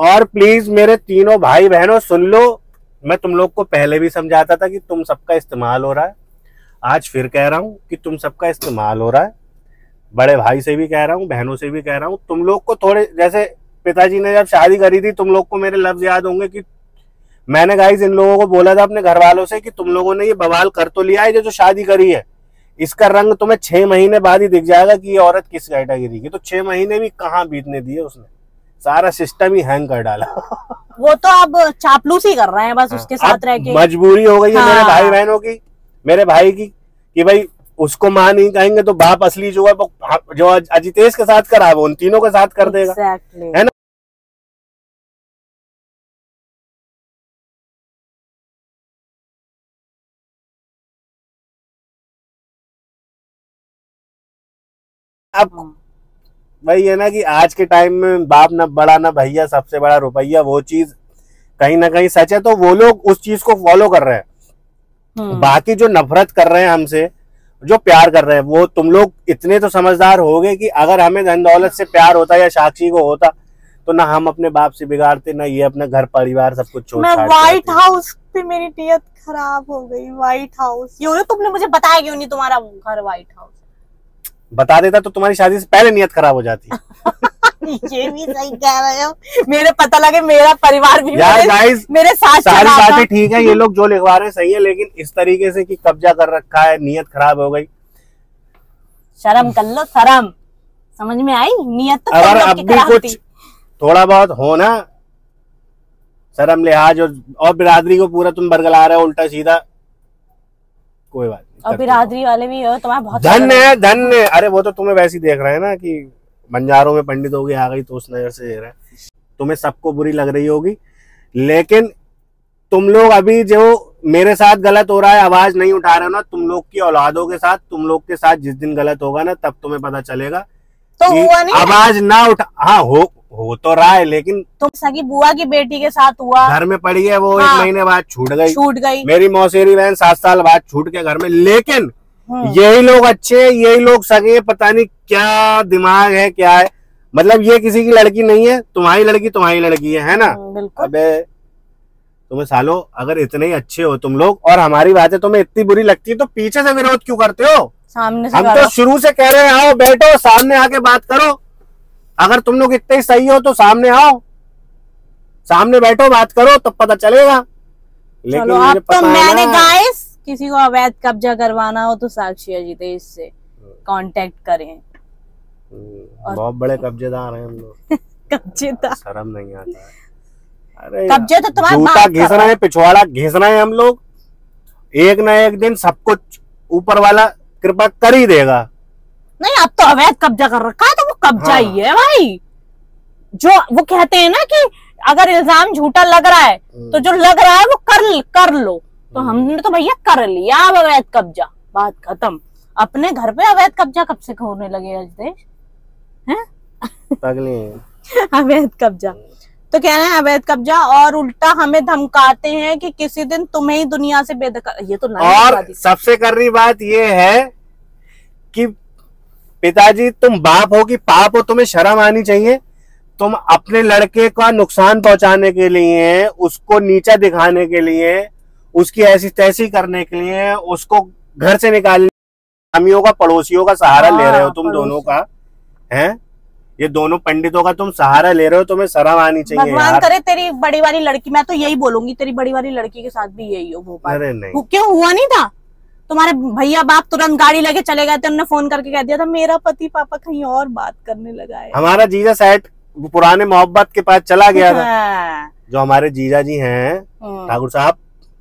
और प्लीज मेरे तीनों भाई बहनों सुन लो, मैं तुम लोग को पहले भी समझाता था कि तुम सबका इस्तेमाल हो रहा है, आज फिर कह रहा हूं कि तुम सबका इस्तेमाल हो रहा है। बड़े भाई से भी कह रहा हूं, बहनों से भी कह रहा हूं, तुम लोग को थोड़े, जैसे पिताजी ने जब शादी करी थी, तुम लोग को मेरे लफ्ज याद होंगे कि मैंने गाइस इन लोगों को बोला था अपने घर वालों से कि तुम लोगों ने ये बवाल कर तो लिया है, जो शादी करी है इसका रंग तुम्हें 6 महीने बाद ही दिख जाएगा कि ये औरत किस कैटेगरी की। तो 6 महीने भी कहाँ बीतने दिए उसने, सारा सिस्टम ही हैंग कर डाला। वो तो अब चापलूसी कर रहे हैं बस उसके साथ रह के। मजबूरी हो गई है मेरे भाई बहनों की, मेरे भाई की, कि भाई उसको मां नहीं कहेंगे तो बाप असली जो है जो अजितेश के साथ करा वो उन तीनों के साथ कर देगा, है ना। अब वही है ना कि आज के टाइम में बाप न बड़ा ना भैया, सबसे बड़ा रुपया, वो चीज कहीं ना कहीं सच है। तो वो लोग उस चीज को फॉलो कर रहे हैं। बाकी जो नफरत कर रहे हैं हमसे, जो प्यार कर रहे हैं, वो तुम लोग इतने तो समझदार हो गए कि अगर हमें धन दौलत से प्यार होता या साक्षी को होता तो ना हम अपने बाप से बिगाड़ते, ना ये अपना घर परिवार सब कुछ छोड़। मैं व्हाइट हाउस पे मेरी नीयत खराब हो गई। व्हाइट हाउस ये तुमने मुझे बताया क्यों नहीं तुम्हारा घर व्हाइट हाउस? बता देता तो तुम्हारी शादी से पहले नीयत खराब हो जाती। ये भी सही कह रहे हो। मेरे पता लगे मेरा परिवार भी मेरे साथ सारी बातें ठीक है, ये लोग जो लिखवा रहे हैं सही है, लेकिन इस तरीके से कि कब्जा कर रखा है, नीयत खराब हो गई। शर्म कर लो, शर्म समझ में आई? नीयत तो अगर अब भी कुछ थोड़ा बहुत हो ना शर्म लिहाज और बिरादरी को पूरा तुम बरगला रहे हो उल्टा सीधा, कोई बात नहीं। और बिरादरी वाले भी हो, तुम्हारा बहुत धन्य है, धन्य। अरे वो तो तुम्हें वैसे ही देख रहे हैं ना कि बंजारों में पंडित होगी आ गई, तो उस नजर से देख रहे हैं। तुम्हें सबको बुरी लग रही होगी, लेकिन तुम लोग अभी जो मेरे साथ गलत हो रहा है आवाज नहीं उठा रहे हो ना, तुम लोग की औलादों के साथ, तुम लोग के साथ जिस दिन गलत होगा ना तब तुम्हें पता चलेगा तो हुआ नहीं आवाज ना उठा। हाँ हो तो रहा है, लेकिन तुम सगी बुआ की बेटी के साथ हुआ, घर में पड़ी है वो। हाँ, 1 महीने बाद छूट गई। मेरी मौसेरी बहन 7 साल बाद छूट के घर में। लेकिन यही लोग अच्छे, यही लोग सगे, पता नहीं क्या दिमाग है, क्या है। मतलब ये किसी की लड़की नहीं है, तुम्हारी लड़की है ना। अबे तुम्हें सालो अगर इतने ही अच्छे हो तुम लोग और हमारी बातें तुम्हें इतनी बुरी लगती है तो पीछे से विरोध क्यों करते हो? सामने से हम तो शुरू से कह रहे हैं आओ बैठो सामने आके बात करो। अगर तुम लोग इतने ही सही हो तो सामने आओ, सामने बैठो, बात करो, तब पता चलेगा। लेकिन अब तो मैंने गाइस किसी को अवैध कब्जा करवाना हो तो साक्षी अजितेश से कांटेक्ट करें। बहुत बड़े कब्जेदार हैं हम लोग। कब्जेदार, शर्म नहीं आता है। अरे कब्जे तो तुम्हारा जूता घिस रहे हैं, पिछवाड़ा घिस रहे हैं हम लोग। एक ना एक दिन सब कुछ ऊपर वाला कृपा कर ही देगा। नहीं, अब तो अवैध कब्जा कर रखा है तो वो कब्जा ही है भाई। जो वो कहते हैं ना कि अगर इल्जाम झूठा लग रहा है तो जो लग रहा है वो कर लो। तो हमने तो भैया कर लिया अब अवैध कब्जा, बात खत्म। अपने घर पे अवैध कब्जा कब से होने लगे अजितेश? अवैध कब्जा तो कहना है अवैध कब्जा, और उल्टा हमें धमकाते हैं कि किसी दिन तुम्हें ही दुनिया से बेदखल। ये तो और सबसे करनी बात ये है कि पिताजी तुम बाप हो कि पाप हो, तुम्हें शर्म आनी चाहिए। तुम अपने लड़के का नुकसान पहुंचाने के लिए, उसको नीचा दिखाने के लिए, उसकी ऐसी तैसी करने के लिए, उसको घर से निकालने अमियों का, पड़ोसियों का सहारा ले रहे हो तुम दोनों का, हैं? ये दोनों पंडितों का तुम सहारा ले रहे हो, तुम्हें शर्म आनी चाहिए। भगवान करे तेरी बड़ी वाली लड़की, मैं तो यही बोलूंगी तेरी बड़ी वाली लड़की के साथ भी यही हो भोपाल। अरे नहीं, क्यों हुआ नहीं था? तुम्हारे भैया बाप तुरंत गाड़ी लेके चले गए थे, उन्होंने फोन करके कह दिया था मेरा पति पापा कहीं और बात करने लगा है। हमारा जीजा सेठ पुराने मोहब्बत के पास चला गया था। जो हमारे जीजा जी हैं ठाकुर साहब,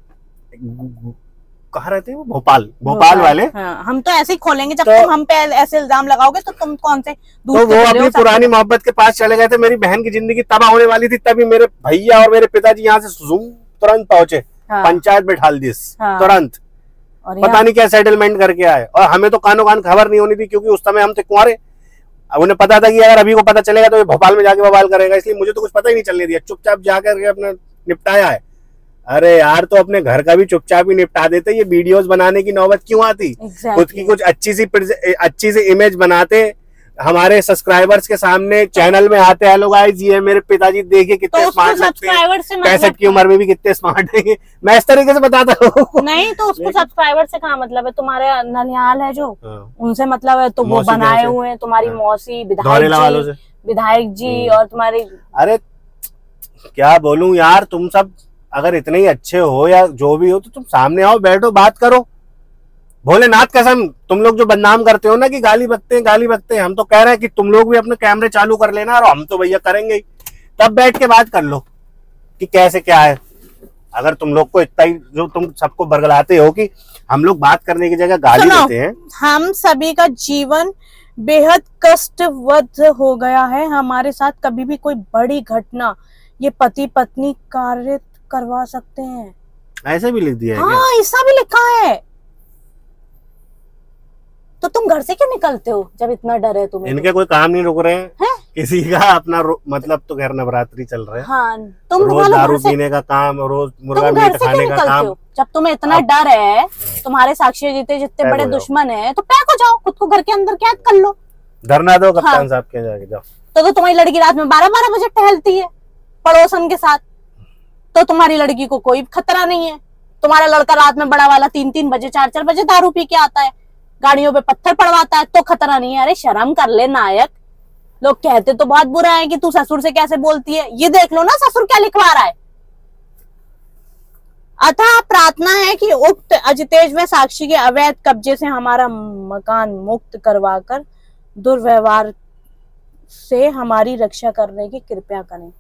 कहाँ रहते हैं वो? भोपाल वाले। हम तो ऐसे ही खोलेंगे जब तुम हम पे ऐसे इल्जाम लगाओगे तो तुम कौन से तो वो अपनी पुरानी मोहब्बत के पास चले गए थे। मेरी बहन की जिंदगी तबाह होने वाली थी, तभी मेरे भैया और मेरे पिताजी यहाँ से तुरंत पहुंचे। पंचायत बैठा दी तुरंत, पता नहीं क्या सेटलमेंट करके आए। और हमें तो कानो कान खबर नहीं होनी थी, क्योंकि उस समय हम थे कुंवारे। उन्हें पता था कि अगर अभी को पता चलेगा तो ये भोपाल में जाके बवाल करेगा, इसलिए मुझे तो कुछ पता ही नहीं चलने दिया, चुपचाप जाकर अपना निपटाया है। अरे यार, तो अपने घर का भी चुपचाप ही निपटा देते, ये वीडियोस बनाने की नौबत क्यों आती? खुद की कुछ अच्छी सी इमेज बनाते, हमारे सब्सक्राइबर्स के सामने चैनल में आते हैं, लोग गाइस ये मेरे पिताजी देखिए कितने तो स्मार्ट लगते हैं, से 65 की उम्र में भी कितने स्मार्ट है, मैं इस तरीके से बताता हूँ। नहीं तो उसको सब्सक्राइबर से कहाँ मतलब है, तुम्हारे ननिहाल है जो उनसे मतलब है, तो वो मौसी बनाए हुए हैं, तुम्हारी मौसी, विधायक जी और तुम्हारी। अरे क्या बोलूं यार, तुम सब अगर इतने ही अच्छे हो या जो भी हो तो तुम सामने आओ, बैठो, बात करो। भोलेनाथ कसम, तुम लोग जो बदनाम करते हो ना कि गाली बकते हैं, हम तो कह रहे हैं कि तुम लोग भी अपने कैमरे चालू कर लेना, और हम तो भैया करेंगे ही, तब बैठ के बात कर लो कि कैसे क्या है। अगर तुम लोग को इतना ही जो तुम सबको बरगलाते हो कि हम लोग बात करने की जगह गाली देते हैं। हम सभी का जीवन बेहद कष्टवद हो गया है, हमारे साथ कभी भी कोई बड़ी घटना ये पति पत्नी कार्य करवा सकते हैं। ऐसे भी लिख दिया है? हाँ, ऐसा भी लिखा है। तो तुम घर से क्यों निकलते हो जब इतना डर है तुम्हें? इनके कोई काम नहीं रुक रहे हैं, किसी का अपना मतलब तो घर नवरात्रि चल रहे हैं। हाँ, तुम रोज दारू पीने का काम, रोज मुर्गा मीट खाने का काम। जब तुम्हें इतना डर है, तुम्हारे साक्षी जीते जितने बड़े दुश्मन है, तो पैक हो जाओ, खुद को घर के अंदर कैद कर लो, धरना दो कप्तान साहब के जाके जाओ। तो तुम्हारी लड़की रात में 12-12 बजे टहलती है पड़ोसन के साथ, तो तुम्हारी लड़की को कोई खतरा नहीं है। तुम्हारा लड़का रात में बड़ा वाला 3-3 बजे 4-4 बजे दारू पी के आता है, गाड़ियों पे पत्थर पड़वाता है, तो खतरा नहीं है। अरे शर्म कर ले नायक। लोग कहते तो बहुत बुरा है कि तू ससुर से कैसे बोलती है, ये देख लो ना ससुर क्या लिखवा रहा है। अतः प्रार्थना है कि उक्त अजितेश व साक्षी के अवैध कब्जे से हमारा मकान मुक्त करवाकर दुर्व्यवहार से हमारी रक्षा करने की कृपया करें।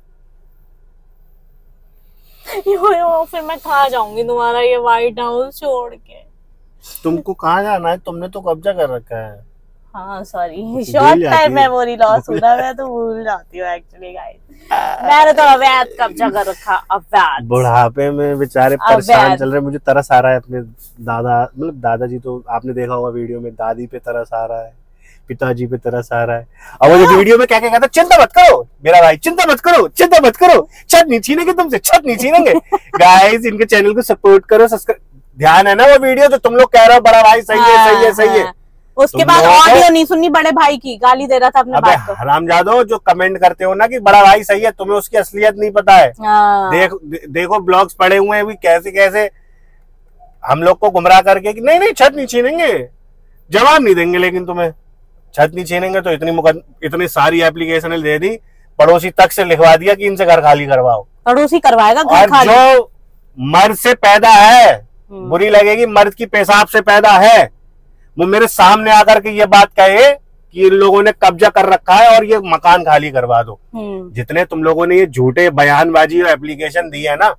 यो, फिर मैं कहाँ जाऊंगी तुम्हारा ये व्हाइट हाउस छोड़ के? तुमको कहाँ जाना है? तुमने तो कब्जा कर रखा है। हाँ sorry, short time memory loss हो रहा है, मैं तो भूल जाती हूँ एक्चुअली गाइस। मैंने तो अवैध कब्जा कर रखा, अवैध। बुढ़ापे में बेचारे परेशान चल रहे। मुझे तरस आ रहा है अपने दादा, मतलब दादाजी तो आपने देखा होगा वीडियो में, दादी पे तरस आ रहा है, पिताजी पे तरस आ रहा है। और वो जो वीडियो में क्या क्या कहता है, चिंता मत करो मेरा भाई, चिंता मत करो, चिंता मत करो, छत नहीं छीनेंगे तुमसे, छत नहीं छीनेंगे। गाइस इनके चैनल को सपोर्ट करो, ध्यान है ना वो वीडियो जो तुम लोग कह रहे हो बड़ा भाई सही है, सही है, सही है। उसके बाद ऑडियो नहीं सुननी, बड़े भाई की गाली दे रहा था अपने बाप को। हरामजादो जो कमेंट करते हो ना कि बड़ा भाई सही है, तुम्हें उसकी असलियत नहीं पता है। देखो ब्लॉग्स पड़े हुए हैं भी, कैसे कैसे हम लोग को गुमराह करके कि नहीं नहीं छत नहीं छीनेंगे, जवाब नहीं देंगे, लेकिन तुम्हें छत नहीं छीनेंगे तो इतनी सारी एप्लीकेशन दे दी, पड़ोसी तक से लिखवा दिया कि इनसे घर खाली करवाओ। पड़ोसी करवाएगा घर खाली। जो मर्द से पैदा है, बुरी लगेगी, मर्द की पेशाब से पैदा है, वो मेरे सामने आकर के ये बात कहे कि इन लोगों ने कब्जा कर रखा है और ये मकान खाली करवा दो। जितने तुम लोगों ने ये झूठे बयानबाजी और एप्लीकेशन दी है ना,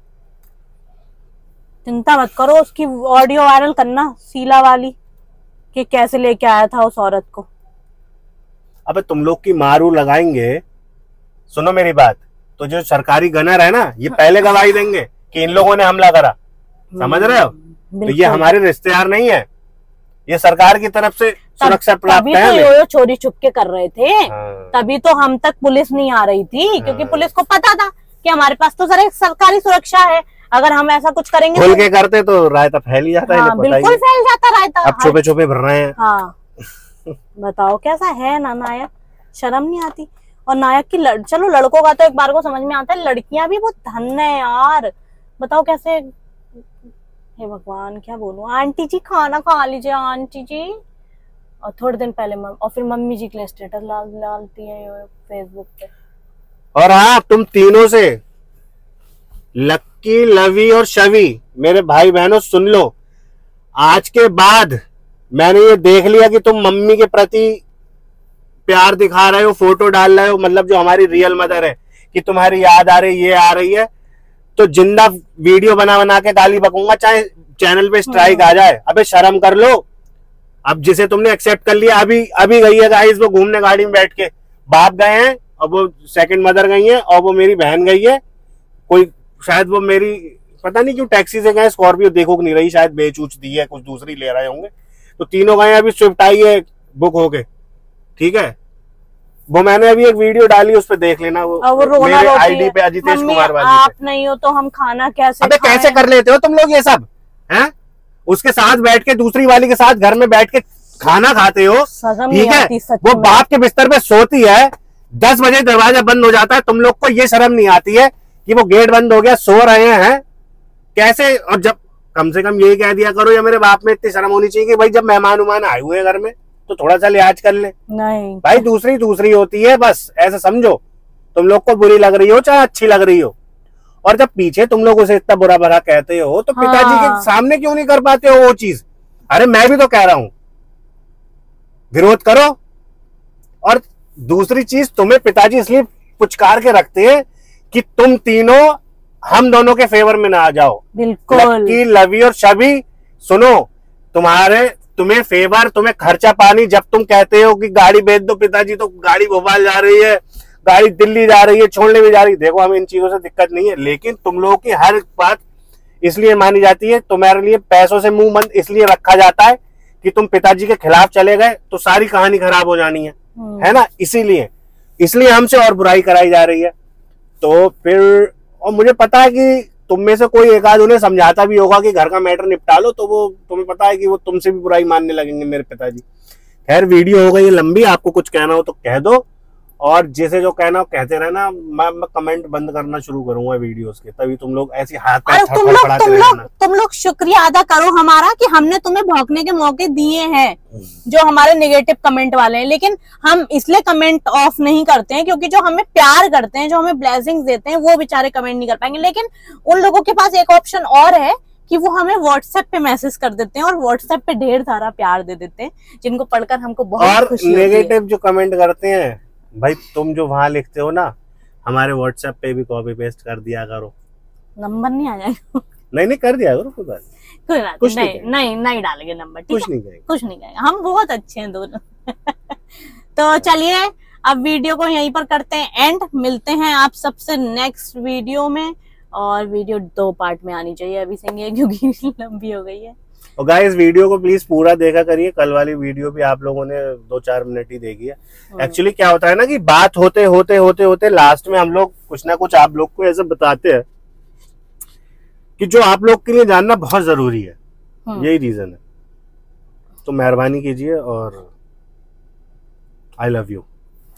चिंता मत करो, उसकी ऑडियो वायरल करना शीला वाली कि कैसे लेके आया था उस औरत को। अबे तुम लोग की मारू लगाएंगे, सुनो मेरी बात, तो जो सरकारी गनर है ना, ये पहले गवाही देंगे कि इन लोगों ने हमला करा, समझ रहे हो? तो ये हमारे रिश्तेदार नहीं है, ये सरकार की तरफ से सुरक्षा प्राप्त है। तभी तो चोरी छुपके कर रहे थे। तभी तो हम तक पुलिस नहीं आ रही थी, क्योंकि पुलिस को पता था कि हमारे पास तो सर एक सरकारी सुरक्षा है, अगर हम ऐसा कुछ करेंगे खुल के करते तो रायता फैल ही जाता है। हाँ, बिल्कुल फैल जाता रायता। अब छुपे छुपे भर रहे हैं। हाँ बताओ कैसा है ना नायक, शर्म नहीं आती। और नायक की चलो लड़कों का तो एक बार को समझ में आता है, लड़कियां भी बहुत धन है यार। बताओ कैसे, हे भगवान क्या बोलूं। आंटी जी खाना खा लीजिए आंटी जी। और थोड़े दिन पहले और फिर मम्मी जी के लिए स्टेटस डालती है फेसबुक पे। और हाँ, तुम तीनों से, लक्की, लवी और शवी, मेरे भाई बहनों सुन लो, आज के बाद मैंने ये देख लिया कि तुम मम्मी के प्रति प्यार दिखा रहे हो, फोटो डाल रहे हो, मतलब जो हमारी रियल मदर है, कि तुम्हारी याद आ रही, ये आ रही है, तो जिंदा वीडियो बना बना के गाली बकूंगा, चाहे चैनल पे स्ट्राइक आ जाए। अबे शर्म कर लो। अब जिसे तुमने एक्सेप्ट कर लिया, अभी गई है गाइस वो घूमने गाड़ी में बैठ के, बाप गए हैं और वो सेकंड मदर गई है और वो मेरी बहन गई है, कोई शायद वो मेरी पता नहीं क्यों टैक्सी से गए, स्कॉर्पियो देखो नहीं रही, शायद बेच उच दी है, कुछ दूसरी ले रहे होंगे, तो तीनों गए। अभी स्विफ्ट आई है बुक होके, ठीक है, वो मैंने अभी एक वीडियो डाली, उस पे देख लेना, वो मेरे आईडी पे अजितेश कुमार वाली। आप नहीं हो तो हम खाना कैसे अबे कैसे कर लेते हो तुम लोग ये सब हैं? उसके साथ बैठ के, दूसरी वाली के साथ घर में बैठ के खाना खाते हो, शर्म ठीक नहीं है, आती सच वो में। बाप के बिस्तर पे सोती है, 10 बजे दरवाजा बंद हो जाता है, तुम लोग को ये शर्म नहीं आती है कि वो गेट बंद हो गया, सो रहे हैं कैसे। और जब कम से कम यही कह दिया करो, या मेरे बाप में इतनी शर्म होनी चाहिए कि भाई जब मेहमान उमान आए हुए हैं घर में तो थोड़ा सा लिहाज कर ले। नहीं भाई दूसरी दूसरी होती है, बस ऐसा समझो। तुम लोग को बुरी लग रही हो चाहे अच्छी लग रही हो, और जब पीछे तुम लोग उसे इतना बुरा भला कहते हो तो पिताजी हाँ। के सामने क्यों नहीं कर पाते हो वो चीज। अरे मैं भी तो कह रहा हूं, विरोध करो। और दूसरी चीज, तुम्हें पिताजी इसलिए पुचकार के रखते हैं कि तुम तीनों हम दोनों के फेवर में ना आ जाओ। बिल्कुल। लक्की, लवी और शबी, सुनो, तुम्हें फेवर, तुम्हें खर्चा पानी, जब तुम कहते हो कि गाड़ी बेच दो पिताजी, तो गाड़ी भोपाल जा रही है, गाड़ी दिल्ली जा रही है, छोड़ने भी जा रही है। देखो हमें इन चीजों से दिक्कत नहीं है, लेकिन तुम लोगों की हर बात इसलिए मानी जाती है, तुम्हारे लिए पैसों से मुंह बंद इसलिए रखा जाता है कि तुम पिताजी के खिलाफ चले गए तो सारी कहानी खराब हो जानी है ना। इसलिए हमसे और बुराई कराई जा रही है। तो फिर, और मुझे पता है कि तुम में से कोई एक आध उन्हें समझाता भी होगा कि घर का मैटर निपटा लो, तो वो तुम्हें पता है कि वो तुमसे भी बुराई मानने लगेंगे मेरे पिताजी। खैर, वीडियो हो गई लंबी, आपको कुछ कहना हो तो कह दो, और जैसे जो कहना हो कहते रहना। मैं कमेंट बंद करना शुरू करूंगा वीडियोस के, तभी तुम लोग ऐसी हाथ पैर फड़फड़ाते रहना। तुम लोग शुक्रिया अदा करो हमारा कि हमने तुम्हें भौंकने के मौके दिए हैं, जो हमारे नेगेटिव कमेंट वाले हैं। लेकिन हम इसलिए कमेंट ऑफ नहीं करते हैं क्योंकि जो हमें प्यार करते हैं, जो हमें ब्लेसिंग्स देते हैं, वो बेचारे कमेंट नहीं कर पाएंगे। लेकिन उन लोगों के पास एक ऑप्शन और है कि वो हमें व्हाट्सएप पे मैसेज कर देते हैं, और व्हाट्सएप पे ढेर सारा प्यार दे देते हैं, जिनको पढ़कर हमको बहुत खुशी होती है। नेगेटिव जो कमेंट करते हैं, भाई तुम जो वहां लिखते हो ना, हमारे व्हाट्सएप पे भी कॉपी पेस्ट कर दिया करो। नंबर नहीं आ जाएगा? नहीं कर दिया करो, कोई बात कोई बात कुछ नहीं डालेंगे नंबर, ठीक है? कुछ नहीं कहेंगे, हम बहुत अच्छे हैं दोनों। तो चलिए अब वीडियो को यहीं पर करते हैं एंड, मिलते हैं आप सबसे नेक्स्ट वीडियो में। और वीडियो 2 पार्ट में आनी चाहिए अभी से, क्योंकि लंबी हो गई है। और गाइस, वीडियो को प्लीज पूरा देखा करिए। कल वाली वीडियो भी आप लोगों ने 2-4 मिनट ही देखी है। एक्चुअली क्या होता है ना कि बात होते होते होते होते लास्ट में हम लोग कुछ ना कुछ आप लोग को ऐसे बताते हैं कि जो आप लोग के लिए जानना बहुत जरूरी है। यही रीजन है। तो मेहरबानी कीजिए, और आई लव यू।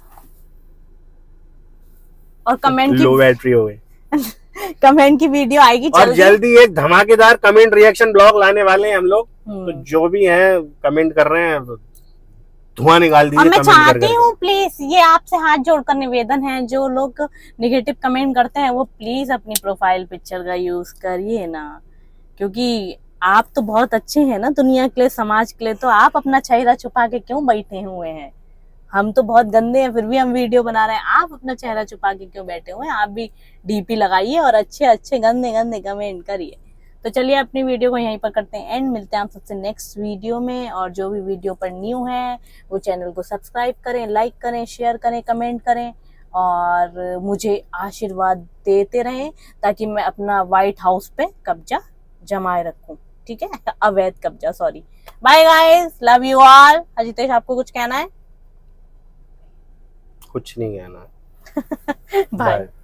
और कमेंट लो बैटरी हो गई। कमेंट की वीडियो आएगी और जल्दी एक धमाकेदार कमेंट रिएक्शन ब्लॉग लाने वाले हैं हम लोग। तो जो भी हैं कमेंट कर रहे हैं, धुआं निकाल दीजिए। मैं चाहती हूँ प्लीज, ये आपसे हाथ जोड़कर निवेदन है, जो लोग नेगेटिव कमेंट करते हैं वो प्लीज अपनी प्रोफाइल पिक्चर का यूज करिए ना, क्योंकि आप तो बहुत अच्छे हैं ना दुनिया के लिए, समाज के लिए। तो आप अपना चेहरा छुपा के क्यों बैठे हुए हैं? हम तो बहुत गंदे हैं फिर भी हम वीडियो बना रहे हैं, आप अपना चेहरा छुपा के क्यों बैठे हुए हैं? आप भी डीपी लगाइए और अच्छे अच्छे गंदे गंदे कमेंट करिए। तो चलिए अपनी वीडियो को यहीं पर करते हैं एंड, मिलते हैं आप सबसे नेक्स्ट वीडियो में। और जो भी वीडियो पर न्यू है वो चैनल को सब्सक्राइब करें, लाइक करें, शेयर करें, कमेंट करें, और मुझे आशीर्वाद देते रहें ताकि मैं अपना व्हाइट हाउस पे कब्जा जमाए रखूं, ठीक है? अवैध कब्जा, sorry. Bye guys, love you all. Ajitesh, आपको कुछ कहना है? कुछ नहीं कहना। बाय।